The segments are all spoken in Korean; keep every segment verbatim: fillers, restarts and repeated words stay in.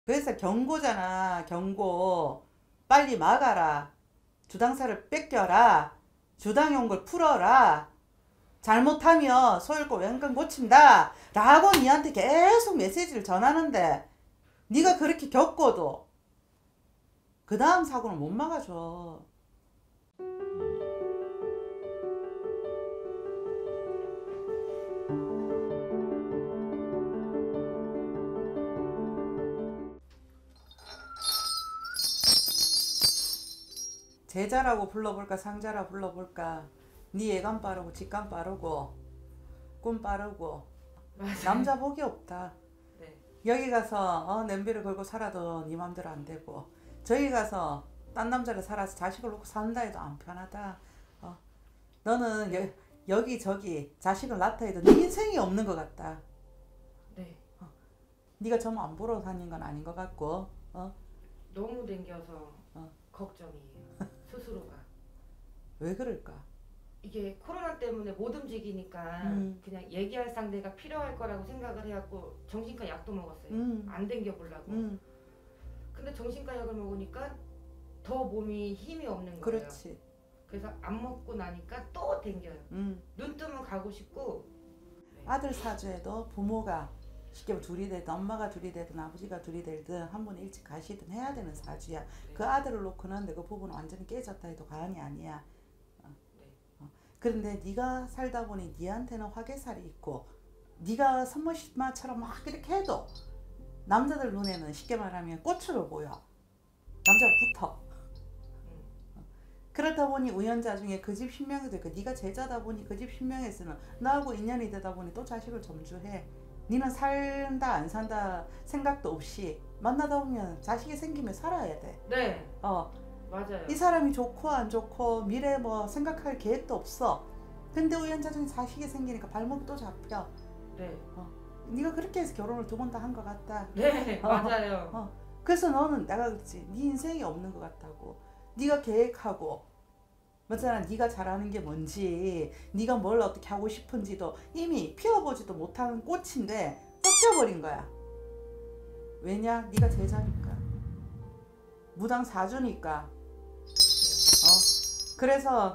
그래서 경고잖아. 경고. 빨리 막아라. 주당사를 뺏겨라. 주당이 온 걸 풀어라. 잘못하면 소멸고 wen간 고친다 라고 니한테 계속 메시지를 전하는데 네가 그렇게 겪어도 그 다음 사고는 못 막아줘. 제자라고 불러볼까 상자라 불러볼까. 네 예감 빠르고 직감 빠르고 꿈 빠르고 맞아요. 남자 복이 없다. 네. 여기 가서 어, 냄비를 걸고 살아도 네 맘대로 안 되고 저기 가서 딴 남자를 살아서 자식을 놓고 산다 해도 안 편하다. 어. 너는 여, 여기저기 자식을 낳다 해도 네 인생이 없는 것 같다. 네. 어. 네가 점 안 보러 다닌 건 아닌 것 같고 어? 너무 댕겨서 어. 걱정이에요. 스스로가. 왜 그럴까? 이게 코로나 때문에 못 움직이니까 음. 그냥 얘기할 상대가 필요할 거라고 생각을 해갖고 정신과 약도 먹었어요. 음. 안 댕겨보려고. 음. 근데 정신과 약을 먹으니까 더 몸이 힘이 없는 거예요. 그렇지. 그래서 안 먹고 나니까 또 댕겨요. 음. 눈 뜨면 가고 싶고. 네. 아들 사주에도 부모가 쉽게 말하면 둘이 되든 엄마가 둘이 되든 아버지가 둘이 되든 한 분이 일찍 가시든 해야 되는 사주야. 네. 그 아들을 놓고는 내 그 부부는 완전히 깨졌다 해도 과언이 아니야. 어. 네. 어. 그런데 네가 살다 보니 네한테는 화개살이 있고 네가 선모시마처럼 막 이렇게 해도 남자들 눈에는 쉽게 말하면 꽃으로 보여. 남자가 붙어. 음. 그렇다 보니 우연자 중에 그 집 신명에도 있고 네가 제자다 보니 그 집 신명에서는 나하고 인연이 되다 보니 또 자식을 점주해. 니는 산다 안 산다 생각도 없이 만나다 보면 자식이 생기면 살아야 돼. 네. 어, 맞아요. 이 사람이 좋고 안 좋고 미래 뭐 생각할 계획도 없어. 근데 우연자 중에 자식이 생기니까 발목이 또 잡혀. 네. 어, 네가 그렇게 해서 결혼을 두 번 다 한 것 같다. 네. 어, 맞아요. 어. 그래서 너는 내가 그랬지. 네 인생이 없는 것 같다고. 네가 계획하고 맞잖아. 네가 잘하는 게 뭔지 네가 뭘 어떻게 하고 싶은지도 이미 피워보지도 못한 꽃인데 꺾여버린 거야. 왜냐? 네가 제자니까. 무당 사주니까. 어? 그래서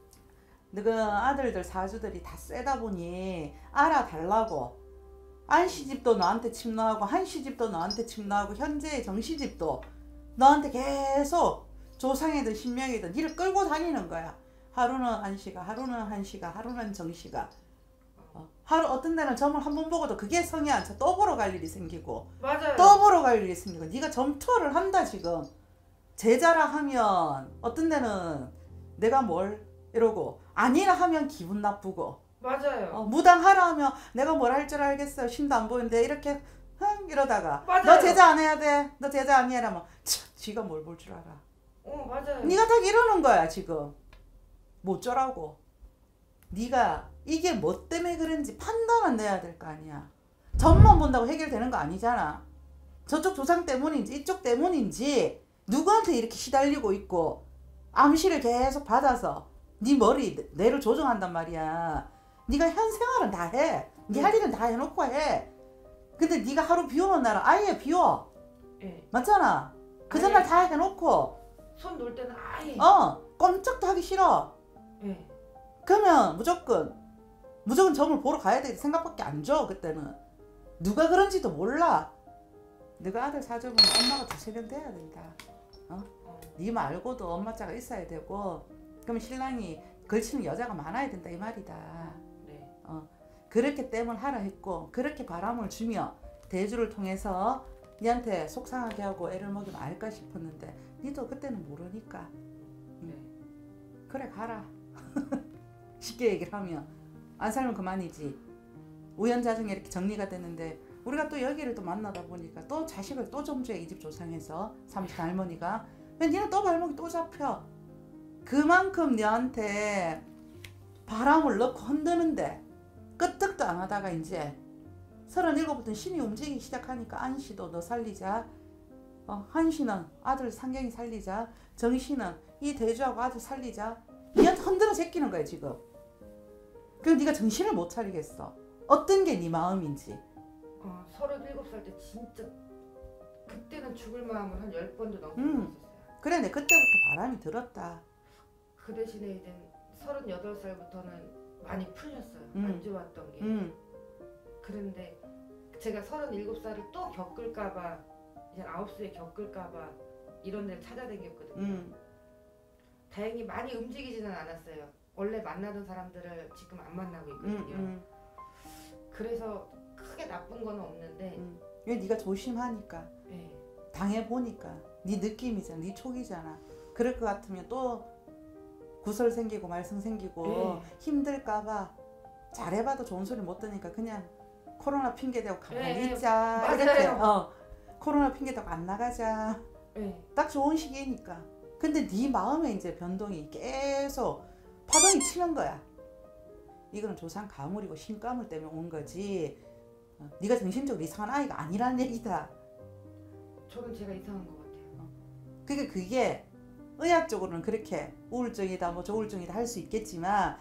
그 아들들 사주들이 다 세다 보니 알아달라고. 안시집도 너한테 침노하고 한시집도 너한테 침노하고 현재의 정시집도 너한테 계속 조상이든 신명이든 니를 끌고 다니는 거야. 하루는 안시가 하루는 한시가 하루는 정시가 어. 하루 어떤 데는 점을 한 번 보고도 그게 성이 안 차. 또 보러 갈 일이 생기고 맞아요. 또 보러 갈 일이 생기고 네가 점 투어를 한다 지금. 제자라 하면 어떤 데는 내가 뭘 이러고 아니라 하면 기분 나쁘고 맞아요. 어, 무당하라 하면 내가 뭘 할 줄 알겠어. 신도 안 보이는데 이렇게 흥 이러다가 맞아요. 너 제자 안 해야 돼. 너 제자 안 해라. 뭐 쥐가 뭘 볼 줄 알아. 어 맞아요. 네가 다 이러는 거야 지금. 뭐 어쩌라고. 네가 이게 뭐 때문에 그런지 판단은 내야 될 거 아니야. 점만 본다고 해결되는 거 아니잖아. 저쪽 조상 때문인지 이쪽 때문인지 누구한테 이렇게 시달리고 있고 암시를 계속 받아서 네 머리 뇌를 조정한단 말이야. 네가 현 생활은 다 해. 네 할 일은 다 해놓고 해. 근데 네가 하루 비오는 날은 아예 비워. 네. 맞잖아. 그 전날 다 해놓고 손 놓을 때는 아예. 어 꼼짝도 하기 싫어. 네. 그러면 무조건 무조건 점을 보러 가야 될 생각밖에 안 줘. 그때는 누가 그런지도 몰라. 너가 아들 사주면 엄마가 두세 명 돼야 된다. 어? 어. 네 말고도 엄마 자가 있어야 되고 그럼 신랑이 걸치는 여자가 많아야 된다 이 말이다. 네. 어. 그렇게 땜을 하라 했고 그렇게 바람을 주며 대주를 통해서 니한테 속상하게 하고 애를 먹이면 알까 싶었는데 니도 그때는 모르니까 네. 그래 가라. 쉽게 얘기를 하면 안 살면 그만이지. 우연자중에 이렇게 정리가 됐는데 우리가 또 여기를 또 만나다 보니까 또 자식을 또 점주해. 이 집 조상에서 삼십 할머니가. 근데 니는 또 발목이 또 잡혀. 그만큼 너한테 바람을 넣고 흔드는데 끄떡도 안 하다가 이제 서른일곱부터 신이 움직이기 시작하니까 안씨도 너 살리자. 어, 한씨는 아들 상경이 살리자. 정씨는 이 대주하고 아들 살리자. 니한테 흔들어 제끼는 거야 지금. 그럼 네가 정신을 못 차리겠어. 어떤 게 네 마음인지. 어, 서른일곱 살 때 진짜 그때 죽을 마음을 한 열 번도 넘게 음. 먹었었어요. 그래 내 그때부터 바람이 들었다. 그 대신에 이제 서른여덟 살부터는 많이 풀렸어요. 음. 안 좋았던 게. 음. 그런데 제가 서른일곱 살을 또 겪을까봐, 이제 아홉 수에 겪을까봐 이런 데를 찾아다녔거든요. 음. 다행히 많이 움직이지는 않았어요. 원래 만나던 사람들을 지금 안 만나고 음. 있거든요. 음. 그래서 크게 나쁜 건 없는데 음. 왜 네가 조심하니까 네. 당해보니까 네 느낌이잖아. 네 촉이잖아. 그럴 것 같으면 또 구설 생기고 말썽 생기고 네. 힘들까봐 잘해봐도 좋은 소리 못 듣니까 그냥 코로나 핑계대고 가만히 네, 있자. 맞아요. 이렇게 어, 코로나 핑계대고 안 나가자. 네. 딱 좋은 시기니까. 근데 네 마음에 이제 변동이 계속 파동이 치는 거야. 이거는 조상 가물이고 신가물 때문에 온 거지. 어, 네가 정신적으로 이상한 아이가 아니라는 얘기다. 저는 제가 이상한 것 같아요. 그게 그게 의학적으로는 그렇게 우울증이다 뭐 조울증이다 할 수 있겠지만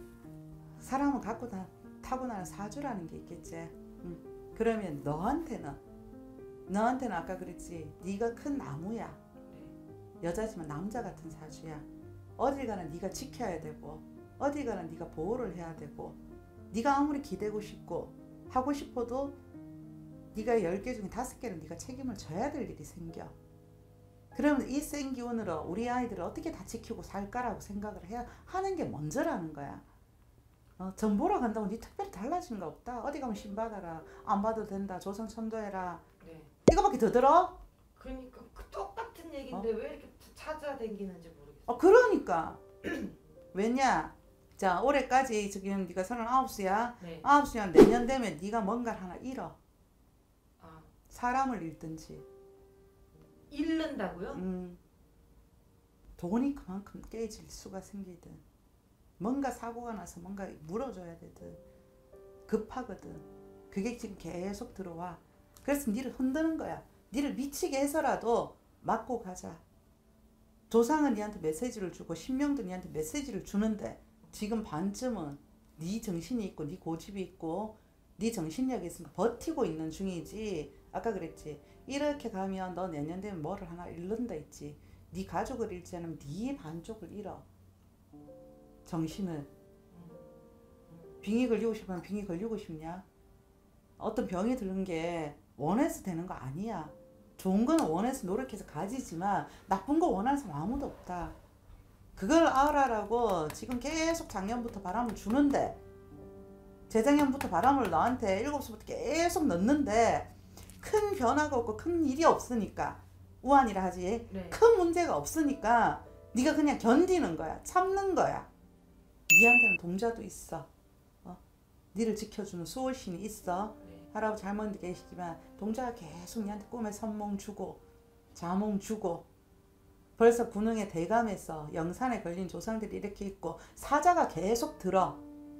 사람은 갖고 다 타고나는 사주라는 게 있겠지. 응. 그러면 너한테는 너한테는 아까 그랬지. 네가 큰 나무야. 네. 여자지만 남자 같은 사주야. 어딜 가나 네가 지켜야 되고 어딜 가나 네가 보호를 해야 되고 네가 아무리 기대고 싶고 하고 싶어도 네가 열 개 중에 다섯 개는 네가 책임을 져야 될 일이 생겨. 그러면 이 센 기운으로 우리 아이들을 어떻게 다 지키고 살까라고 생각을 해야 하는 게 먼저라는 거야. 어, 전 보러 간다고 네 특별히 달라진 거 없다. 어디 가면 신 받아라. 안 받아도 된다. 조상 천도해라. 네. 이거밖에 더 들어? 그러니까 그 똑같은 얘기인데 어? 왜 이렇게 찾아다니는지 모르겠어요. 어 그러니까 왜냐? 자 올해까지 지금 네가 서른아홉 수야. 네. 아홉 수야 내년 되면 네가 뭔가를 하나 잃어. 아, 사람을 잃든지. 잃는다고요? 음, 돈이 그만큼 깨질 수가 생기든 뭔가 사고가 나서 뭔가 물어줘야 되든 급하거든. 그게 지금 계속 들어와. 그래서 니를 흔드는 거야. 니를 미치게 해서라도 맞고 가자. 조상은 니한테 메시지를 주고 신명도 니한테 메시지를 주는데 지금 반쯤은 니 정신이 있고 니 고집이 있고 니 정신력이 있으니까 버티고 있는 중이지. 아까 그랬지. 이렇게 가면 너 내년 되면 뭐를 하나 잃는다 했지. 네 가족을 잃지 않으면 네 반쪽을 잃어. 정신을. 빙이 걸리고 싶으면 빙이 걸리고 싶냐? 어떤 병이 드는 게 원해서 되는 거 아니야. 좋은 거는 원해서 노력해서 가지지만 나쁜 거 원하는 사람 아무도 없다. 그걸 알아라고 지금 계속 작년부터 바람을 주는데 재작년부터 바람을 너한테 일곱 수부터 계속 넣는데 큰 변화가 없고 큰 일이 없으니까 우환이라 하지. 네. 큰 문제가 없으니까 네가 그냥 견디는 거야. 참는 거야. 니한테는 동자도 있어. 어? 니를 지켜주는 수호신이 있어. 네. 할아버지 할머니도 계시지만 동자가 계속 니한테 꿈에 선몽 주고 자몽 주고 벌써 군흥에 대감해서 영산에 걸린 조상들이 이렇게 있고 사자가 계속 들어.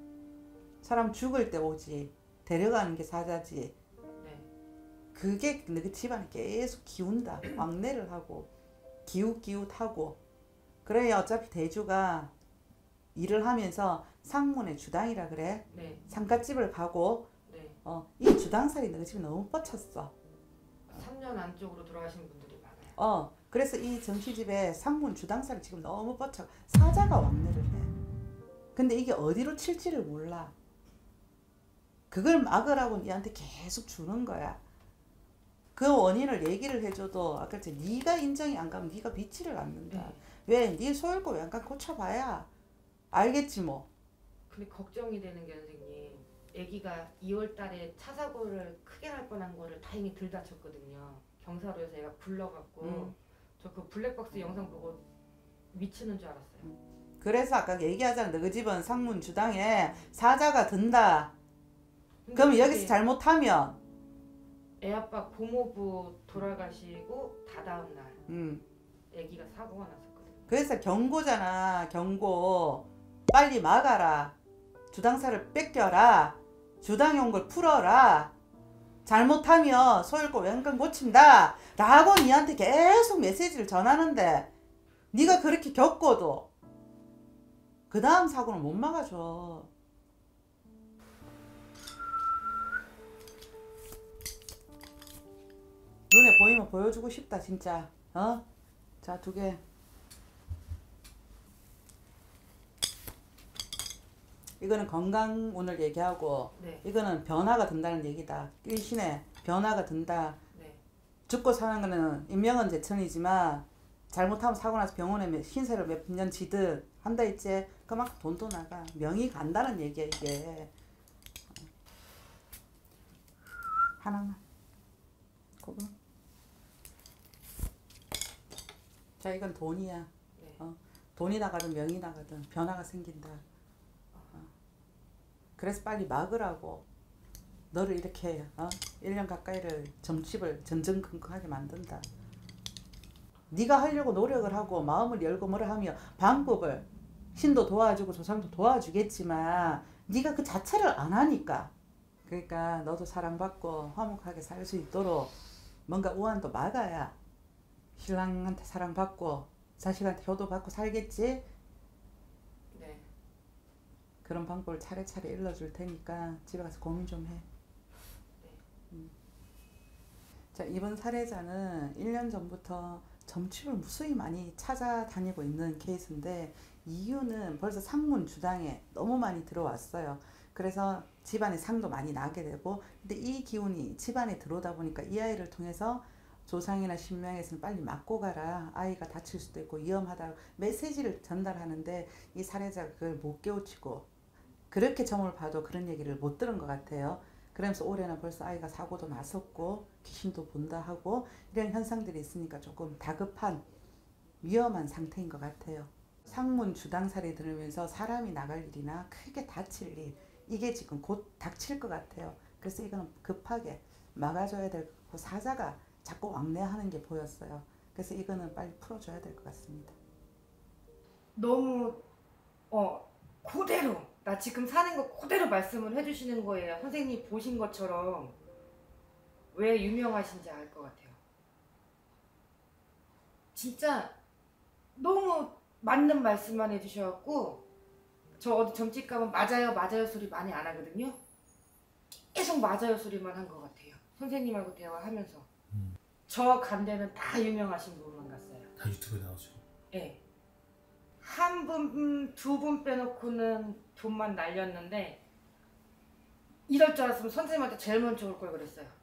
사람 죽을 때 오지. 데려가는 게 사자지. 네. 그게 그 집안에 계속 기운다. 왕래를 하고 기웃기웃하고. 그래 어차피 대주가 일을 하면서 상문의 주당이라 그래. 네. 상갓집을 가고 네. 어, 이 주당살이 너희 집에 너무 뻗쳤어. 삼 년 안쪽으로 돌아가신 분들이 많아요. 어, 그래서 이 정시집에 상문 주당살이 지금 너무 뻗쳐. 사자가 왕래를 해. 근데 이게 어디로 칠지를 몰라. 그걸 막으라고 니한테 계속 주는 거야. 그 원인을 얘기를 해줘도 아까 제 네가 인정이 안 가면 네가 믿지를 않는다. 네. 왜? 네 소열고 약간 고쳐봐야 알겠지 뭐. 근데 걱정이 되는 게 선생님, 아기가 이월 달에 차 사고를 크게 날 뻔한 거를 다행히 덜 다쳤거든요. 경사로에서 얘가 굴러갖고 음. 저 그 블랙박스 영상 보고 미치는 줄 알았어요. 그래서 아까 얘기하잖아. 너희 집은 상문 주당에 사자가 든다. 근데 그럼 그게 여기서 잘못하면 애 아빠 고모부 돌아가시고 다다음 날 음. 아기가 사고가 났었거든요. 그래서 경고잖아. 경고. 빨리 막아라. 주당사를 뺏겨라. 주당에 온 걸 풀어라. 잘못하면 소열고 wen간 고친다. 라고 니한테 계속 메시지를 전하는데 네가 그렇게 겪어도 그 다음 사고는 못 막아줘. 눈에 보이면 보여주고 싶다 진짜. 어? 자, 두 개. 이거는 건강 운을 얘기하고 네. 이거는 변화가 든다는 얘기다. 일신에 변화가 든다. 네. 죽고 사는 거는 인명은 제천이지만 잘못하면 사고 나서 병원에 신세를 몇 년 지듯 한다 했지. 그만큼 돈도 나가. 명이 간다는 얘기야 이게. 하나만. 그거. 자, 이건 돈이야. 네. 어, 돈이 나가든 명이 나가든 변화가 생긴다. 어. 그래서 빨리 막으라고. 너를 이렇게 어? 일 년 가까이를 점집을 전전긍긍하게 만든다. 네가 하려고 노력을 하고 마음을 열고 뭐를 하며 방법을 신도 도와주고 조상도 도와주겠지만 네가 그 자체를 안 하니까. 그러니까 너도 사랑받고 화목하게 살 수 있도록 뭔가 우환도 막아야 신랑한테 사랑받고 자식한테 효도받고 살겠지. 네. 그런 방법을 차례차례 일러줄 테니까 집에 가서 고민 좀 해. 음. 자, 이번 사례자는 일 년 전부터 점집을 무수히 많이 찾아다니고 있는 케이스인데 이유는 벌써 상문 주당에 너무 많이 들어왔어요. 그래서 집안에 상도 많이 나게 되고, 근데 이 기운이 집안에 들어오다 보니까 이 아이를 통해서 조상이나 신명에서는 빨리 맞고 가라, 아이가 다칠 수도 있고 위험하다고 메시지를 전달하는데 이 사례자가 그걸 못 깨우치고 그렇게 점을 봐도 그런 얘기를 못 들은 것 같아요. 그러면서 올해는 벌써 아이가 사고도 났었고 귀신도 본다 하고 이런 현상들이 있으니까 조금 다급한 위험한 상태인 것 같아요. 상문 주당살이 들으면서 사람이 나갈 일이나 크게 다칠 일, 이게 지금 곧 닥칠 것 같아요. 그래서 이거는 급하게 막아줘야 될 그 사자가 자꾸 왕래하는 게 보였어요. 그래서 이거는 빨리 풀어줘야 될 것 같습니다. 너무 어 그대로 나 지금 사는 거 그대로 말씀을 해주시는 거예요. 선생님 보신 것처럼. 왜 유명하신지 알 것 같아요. 진짜 너무 맞는 말씀만 해주셔갖고 저 어디 점집 가면 맞아요 맞아요 소리 많이 안 하거든요. 계속 맞아요 소리만 한 것 같아요. 선생님하고 대화하면서. 음. 저 간 데는 다 유명하신 분만 갔어요. 다 유튜브에 나오죠. 네. 한 분, 두 분 빼놓고는 돈만 날렸는데 이럴 줄 알았으면 선생님한테 제일 먼저 올 걸 그랬어요.